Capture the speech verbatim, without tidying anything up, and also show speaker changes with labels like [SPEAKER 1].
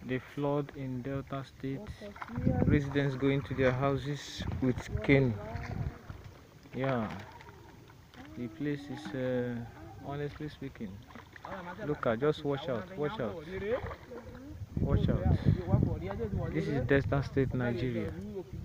[SPEAKER 1] The flood in Delta State. Residents going to their houses with cane. Yeah, the place is uh, honestly speaking. Look at, just watch out, watch out, watch out. This is Delta State, Nigeria.